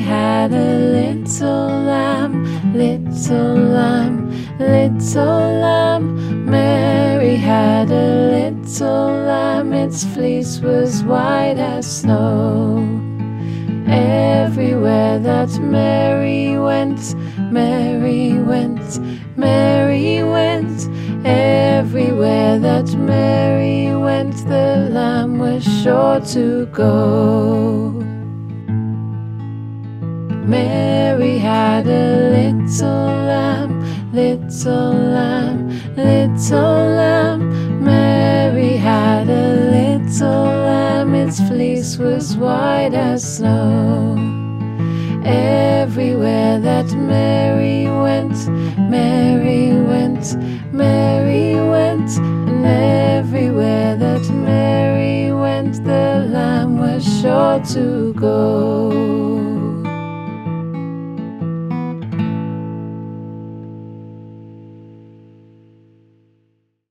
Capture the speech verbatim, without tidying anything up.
had a little lamb, little lamb, little lamb. Mary had a little lamb, its fleece was white as snow. Everywhere that Mary went, Mary went, Mary went. Everywhere that Mary went, the lamb was sure to go. Mary had a little lamb, little lamb, little lamb. Mary had a little lamb, its fleece was white as snow. Everywhere that Mary went, Mary went, Mary went. And everywhere that Mary went, the lamb was sure to go.